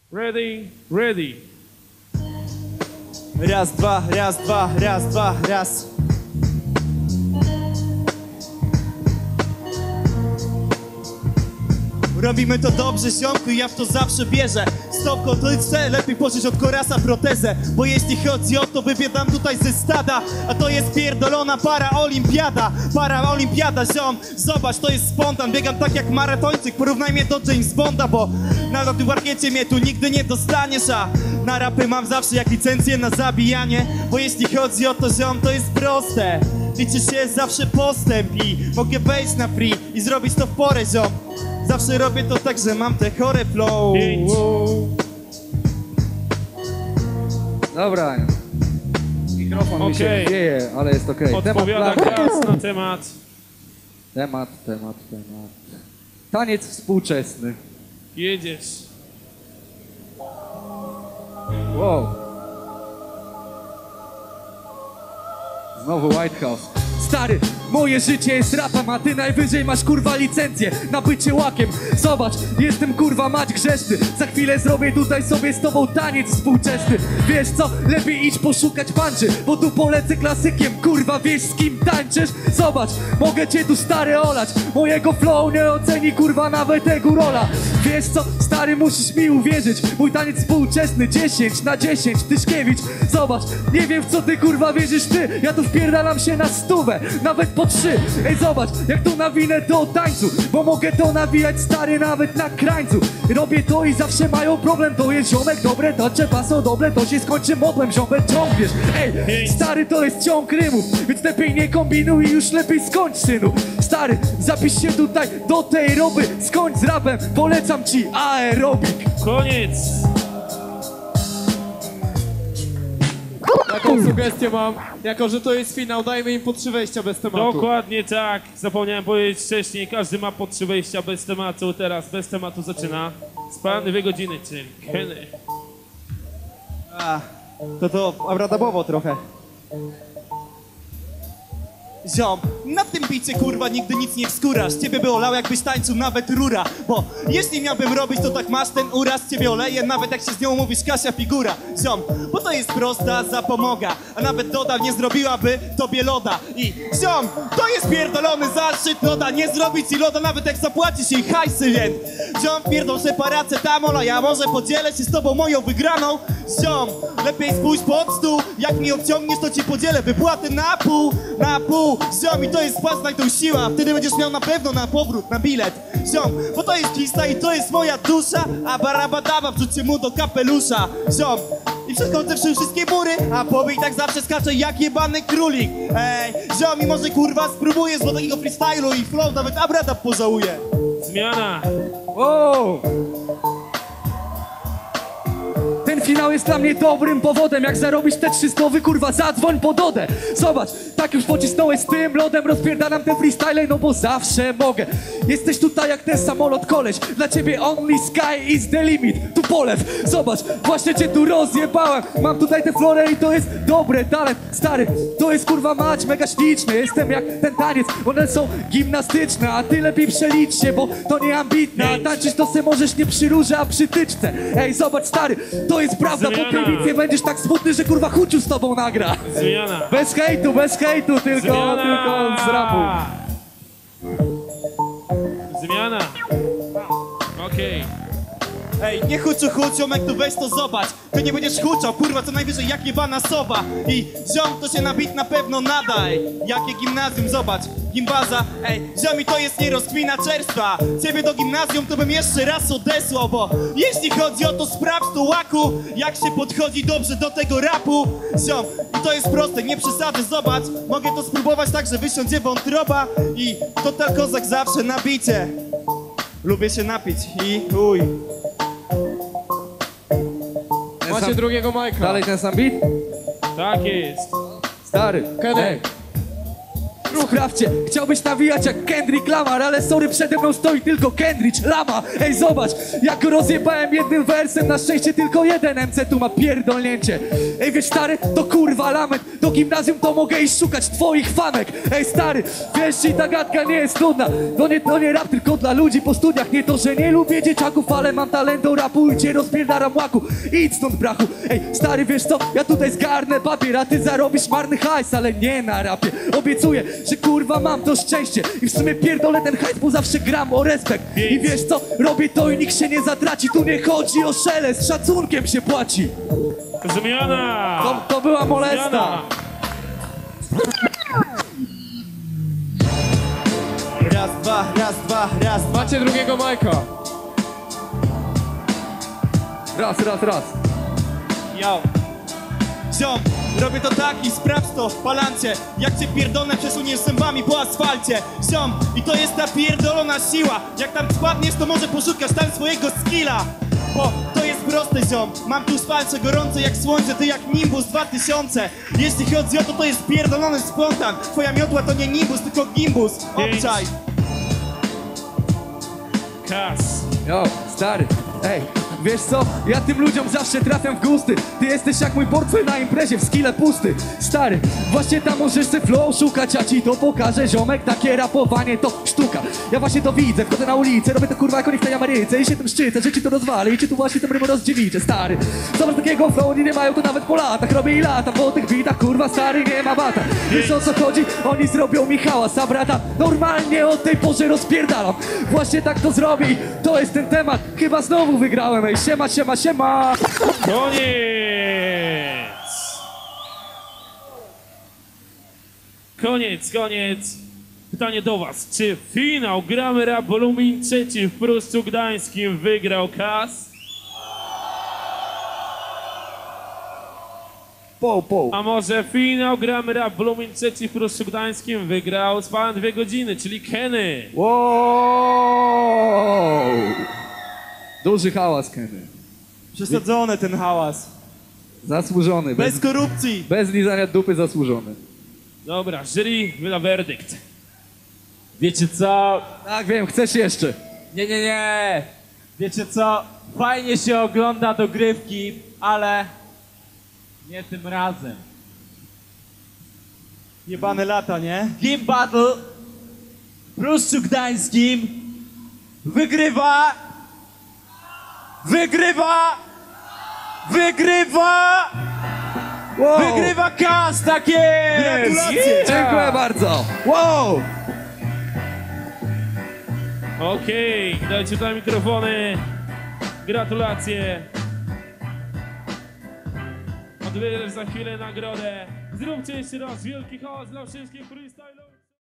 Ready, ready. Raz, dwa, raz, dwa, raz, dwa, raz. Robimy to dobrze, ziomku, i ja w to zawsze bierze. Stop kotlice, lepiej poczuć od korasa protezę. Bo jeśli chodzi o to, wybiegam tutaj ze stada. A to jest pierdolona paraolimpiada. Paraolimpiada, ziom, zobacz, to jest spontan. Biegam tak jak maratończyk, porównaj mnie do James Bonda. Bo na parkiecie mnie tu nigdy nie dostaniesz. A na rapy mam zawsze jak licencję na zabijanie. Bo jeśli chodzi o to, ziom, to jest proste. Liczy się zawsze postęp i mogę wejść na free i zrobić to w porę, ziom. Zawsze robię to tak, że mam te chore flow. Dobra. Mikrofon mi się Okej. wieje, ale jest okej. Odpowiada Gaz na temat. Temat. Taniec współczesny. Jedziesz. Wow. Znowu White House. Stary, moje życie jest rapem, a ty najwyżej masz kurwa licencję na bycie łakiem. Zobacz, jestem kurwa mać grzeszny. Za chwilę zrobię tutaj sobie z tobą taniec współczesny. Wiesz co, lepiej idź poszukać punczy, bo tu polecę klasykiem. Kurwa, wiesz z kim tańczysz? Zobacz, mogę cię tu stary olać. Mojego flow nie oceni kurwa nawet tego rola. Wiesz co, stary, musisz mi uwierzyć. Mój taniec współczesny 10 na 10, Tyszkiewicz. Zobacz, nie wiem w co ty kurwa wierzysz ty. Ja tu wpierdalam się na 100, nawet po 3. Ej, zobacz, jak tu nawinę do tańcu, bo mogę to nawijać, stary, nawet na krańcu. Robię to i zawsze mają problem. To jest ziomek, dobre, tacze paso dobre. To się skończy modłem, ziomek, ciąg, wiesz. Ej, stary, to jest ciąg rymów, więc lepiej nie kombinuj i już lepiej skończ, synu. Stary, zapisz się tutaj do tej roby. Skończ z rapem, polecam ci aerobik. Koniec. Taką sugestię mam, jako że to jest finał, dajmy im po 3 wejścia bez tematu. Dokładnie tak. Zapomniałem powiedzieć wcześniej, każdy ma po 3 wejścia bez tematu. Teraz bez tematu zaczyna z pan 2 godziny, czyli Kenny. To abradabowo trochę. Ziom, na tym bicie kurwa nigdy nic nie wskórasz. Ciebie by olał jakbyś tańczył nawet rura. Bo jeśli miałbym robić to tak masz ten uraz. Ciebie oleję nawet jak się z nią mówisz Kasia figura. Ziom, bo to jest prosta zapomoga. A nawet Doda nie zrobiłaby tobie loda. I ziom, to jest pierdolony zaszczyt. Loda nie zrobi ci loda nawet jak zapłacisz jej hajsy, więc ziom, pierdol se paracetamol, a ja może podzielę się z tobą moją wygraną. Ziom, lepiej spójrz pod stół. Jak mi obciągniesz to ci podzielę wypłaty na pół. Ziom, i to jest pas tą siła, a wtedy będziesz miał na pewno na powrót, na bilet. Ziom, bo to jest lista i to jest moja dusza. A barabadaba wrzućcie mu do kapelusza. Ziom, i przechodzę wszystkie mury, a pobieg tak zawsze skacze jak jebany królik. Ej, ziom, i może kurwa spróbuję z takiego freestylu i flow nawet abrada pożałuję. Zmiana. Wow. Ten finał jest dla mnie dobrym powodem. Jak zarobisz te 300, kurwa, zadzwoń po Dodę. Zobacz, tak już pocisnąłeś z tym lodem. Rozpierdalam te freestyle, no bo zawsze mogę. Jesteś tutaj jak ten samolot, koleś. Dla ciebie only sky is the limit. Tu polew, zobacz, właśnie cię tu rozjebałem. Mam tutaj tę florę i to jest dobry talent. Stary, to jest kurwa mać mega śliczny. Jestem jak ten taniec, one są gimnastyczne. A ty lepiej przelicz się, bo to nie ambitne. A tańczyć to se możesz nie przy rurze, a przy tyczce. Ej, zobacz, stary, to jest prawda, Zmiana. po tej bitwie będziesz tak smutny, że kurwa Chuciu z tobą nagra. Zmiana. Bez hejtu, tylko z rapu. Zmiana. Okej. Ej, nie huczu, ziomek, tu weź to zobacz. Ty nie będziesz huczał, kurwa, co najwyżej jak jebana sowa. I ziom, to się na bit na pewno nada. Ej, jakie gimnazjum, zobacz, gimbaza. Ej, ziom, i to jest nie rozkmina czerstwa. Ciebie do gimnazjum to bym jeszcze raz odesłał. Bo jeśli chodzi o to, sprawdź to łaku, jak się podchodzi dobrze do tego rapu. Ziom, i to jest proste, nie przesadzę, zobacz. Mogę to spróbować tak, że wysiądzie wątroba. I total kozak zawsze na bicie. Lubię się napić i uj. Macie drugiego Majka. Dalej ten sam beat? Tak jest. Stary, Kenny. sprawdźcie, chciałbyś nawijać jak Kendrick Lamar, ale sorry, przede mną stoi tylko Kendrick Lama. Ej, zobacz, jak go rozjebałem jednym wersem, na szczęście tylko jeden MC tu ma pierdolnięcie. Ej, wiesz stary, to kurwa lament. Do gimnazjum to mogę iść szukać twoich fanek. Ej stary, wiesz, i ta gadka nie jest nudna. To nie rap tylko dla ludzi po studiach. Nie to, że nie lubię dzieciaków, ale mam talent do rapu i cię rozpierdaram łaku. Idź stąd, brachu. Ej, stary, wiesz co, ja tutaj zgarnę papier, a ty zarobisz marny hajs, ale nie na rapie. Obiecuję, że kurwa mam to szczęście i w sumie pierdolę ten hajs, bo zawsze gram o respekt. I wiesz co, robię to i nikt się nie zatraci. Tu nie chodzi o szelest, szacunkiem się płaci. Zmiana! To była molesta. Zmiana! Raz, dwa, raz, dwa, raz, dwa. Macie drugiego Majka. Raz. Yo. Ziom, robię to tak i sprawdź to w palancie. Jak cię pierdolę przesuniesz zębami po asfalcie. Ziom, i to jest ta pierdolona siła. Jak tam spadniesz, to może poszukasz tam swojego skilla. Bo to jest proste, ziom. Mam tu spalce gorące jak słońce, ty jak Nimbus 2000. Jeśli chodzi o to, to jest pierdolony spontan. Twoja miotła to nie Nimbus, tylko Gimbus. Obczaj. Kas! Jo, stary, ej, wiesz co? Ja tym ludziom zawsze trafiam w gusty. Ty jesteś jak mój portfel na imprezie, w skille pusty. Stary, właśnie tam możesz se flow szukać, a ci to pokażę, ziomek. Takie rapowanie to sztuka. Ja właśnie to widzę, wchodzę na ulicę, robię to kurwa jak oni w tej Ameryce i się tym szczycę, że ci to rozwalę i ci tu właśnie tym rymem rozdziewiczę, stary. Zobacz takiego flow, oni nie mają to nawet po latach. Robię i lata, po tych bitach, kurwa, stary, nie ma bata. Wiesz o co chodzi? Oni zrobią mi hałas, a brata normalnie od tej porze rozpierdalam. Właśnie tak to zrobię i to jest ten temat. Chyba znowu wygrałem, ej, siema. Koniec. Pytanie do was. Czy finał Gramy Rap Wolumin 3 w Pruszczu Gdańskim wygrał Kas? A może finał Gramy Rap Wolumin 3 w Pruszczu Gdańskim wygrał Spałem 2 godziny, czyli Kenny? Wow! Duży hałas, Kenny. Przesadzony ten hałas. Zasłużony, Bez korupcji. bez lizania dupy zasłużony. Dobra, jury wyda werdykt. Wiecie co? Tak, wiem, chcesz jeszcze. Nie. Wiecie co? Fajnie się ogląda dogrywki, ale nie tym razem. Jebane lata, nie? Game Battle w Pruszczu Gdańskim wygrywa Wow! Wygrywa Kas, tak jest! Gratulacje! Dziękuję bardzo. Wow! Okej, dajcie tutaj mikrofony. Gratulacje. Odbierzesz za chwilę nagrodę. Zróbcie jeszcze raz wielki hałas dla wszystkich freestyle'ów.